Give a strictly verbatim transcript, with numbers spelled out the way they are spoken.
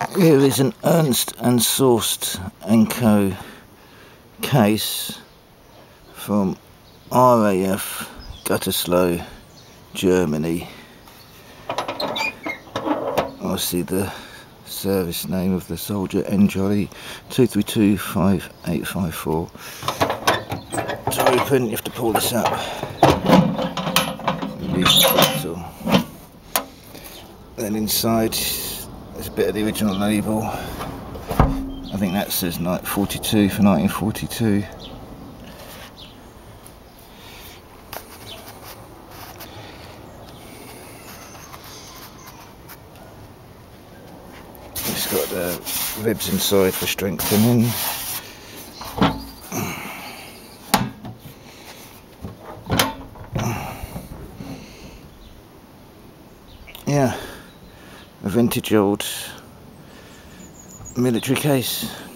Here is an Ernst and Sorst Co case from R A F Gutersloh, Germany. I see the service name of the soldier, N.Jolly two three two five eight five four. To open, you have to pull this up. Release the bottle. Then inside there's a bit of the original label. I think that says forty-two for nineteen forty-two. It's got the ribs inside for strengthening. Yeah, a vintage old military case.